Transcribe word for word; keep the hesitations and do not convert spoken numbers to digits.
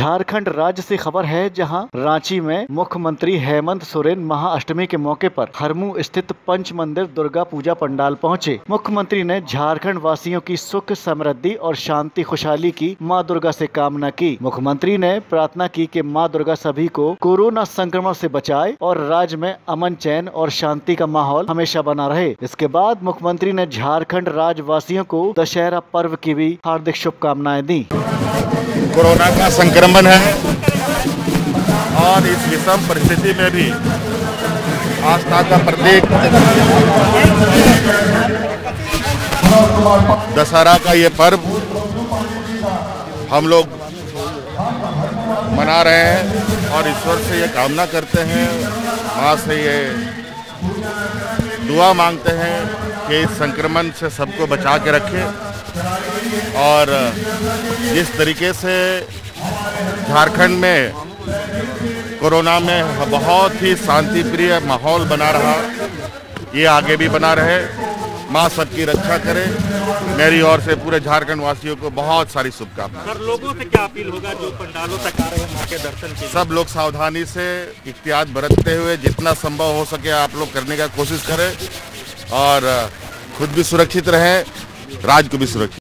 झारखंड राज्य से खबर है, जहां रांची में मुख्यमंत्री हेमंत सोरेन महाअष्टमी के मौके पर हरमू स्थित पंच मंदिर दुर्गा पूजा पंडाल पहुंचे। मुख्यमंत्री ने झारखंड वासियों की सुख समृद्धि और शांति खुशहाली की मां दुर्गा से कामना की। मुख्यमंत्री ने प्रार्थना की कि मां दुर्गा सभी को कोरोना संक्रमण से बचाए और राज्य में अमन चैन और शांति का माहौल हमेशा बना रहे। इसके बाद मुख्यमंत्री ने झारखंड राज्य वासियों को दशहरा पर्व की भी हार्दिक शुभकामनाएं दी। कोरोना का संक्रमण है और इस विषम परिस्थिति में भी आस्था का प्रतीक दशहरा का ये पर्व हम लोग मना रहे हैं और ईश्वर से ये कामना करते हैं, माँ से ये दुआ मांगते हैं कि इस संक्रमण से सबको बचा के रखे और जिस तरीके से झारखंड में कोरोना में बहुत ही शांति प्रिय माहौल बना रहा, ये आगे भी बना रहे। माँ सबकी रक्षा करे। मेरी ओर से पूरे झारखंड वासियों को बहुत सारी शुभकामनाएं। सर, लोगों से क्या अपील होगा जो पंडालों तक आ रहे हैं मां के दर्शन के लिए? सब लोग सावधानी से एहतियात बरतते हुए जितना संभव हो सके आप लोग करने का कोशिश करें और खुद भी सुरक्षित रहें, राज्य को भी सुरक्षित।